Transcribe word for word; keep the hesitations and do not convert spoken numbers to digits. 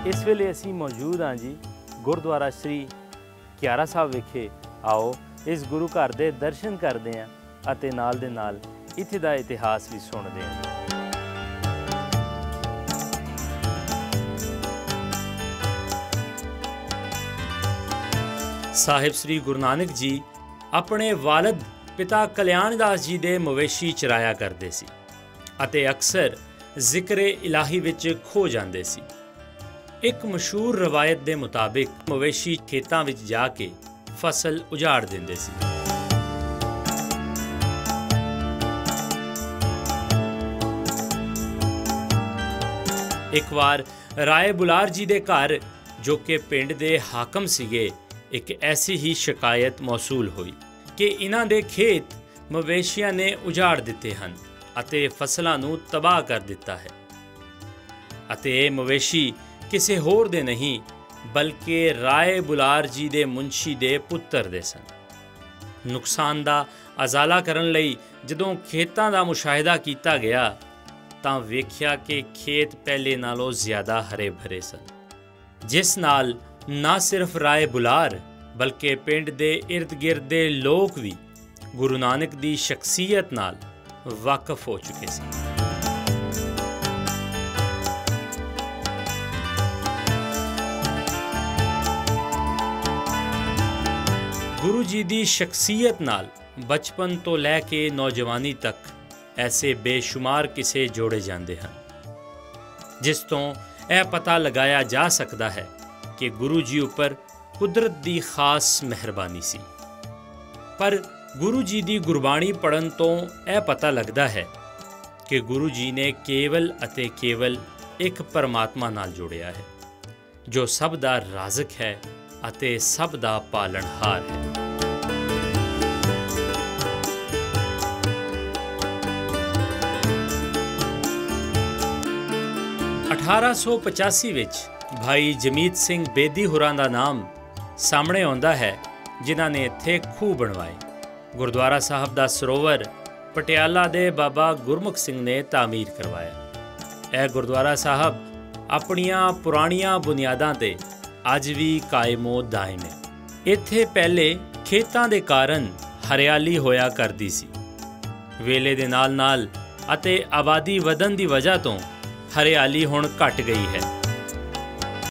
इस वेले असी मौजूद हाँ जी गुरुद्वारा श्री क्यारा साहब विखे। आओ इस गुरु घर के दर्शन करते हैं अते नाल दे नाल इत्थे दा इतिहास भी सुनते हैं। साहिब श्री गुरु नानक जी अपने वालद पिता कल्याण दास जी दे मवेशी चराया करते सी अते अक्सर जिक्रे इलाही विच खो जाते सी। एक मशहूर रवायत के मुताबिक मवेशी खेतों में जाके फसल उजाड़ देंदे सी। एक बार राय बुलार जी के घर जो कि पिंड दे हाकम सीगे एक ऐसी ही शिकायत मौसूल हुई कि इन्हां दे खेत मवेशियां ने उजाड़ दिते हन अते फसलां नूं तबाह कर दिता है अते ये मवेशी किसी होर दे नहीं बल्कि राय बुलार जी दे मुंशी दे पुत्र दे सन। नुकसान दा अजाला करन लई जदों खेतां दा मुशाहिदा कीता गया तां वेख्या कि खेत पहले नालों ज़्यादा हरे भरे सन, जिस नाल ना सिर्फ राय बुलार बल्कि पिंड दे इर्द गिर्द दे लोग भी गुरु नानक दी शख्सियत नाल वाकफ हो चुके सन। गुरु जी दी शख्सियत नाल बचपन तो लैके नौजवानी तक ऐसे बेशुमार किसे जोड़े जाते हैं जिस तो यह पता लगाया जा सकता है कि गुरु जी उपर कुदरत दी खास मेहरबानी सी। पर गुरु जी दी गुरबाणी पढ़न तो यह पता लगता है कि गुरु जी ने केवल अते केवल एक परमात्मा नाल जोड़िया है जो सब दा राज़िक है अते सब दा पालनहार है। अठारह सौ पचासी विच भाई जमीत सिंह बेदी होरां दा नाम सामने आउंदा है जिन्हां ने इत्थे खूह बनवाए। गुरुद्वारा साहब दा सरोवर पटियाला दे बाबा गुरमुख सिंह ने तामीर करवाया। यह गुरुद्वारा साहब अपनियां पुरानियां बुनियादां ते अज भी कायमो दायम है। इत्थे पहले खेतां दे कारण हरियाली होया करदी सी। वेले दे नाल नाल अते आबादी वधन दी वजह तो हरियाली हुण घट गई है।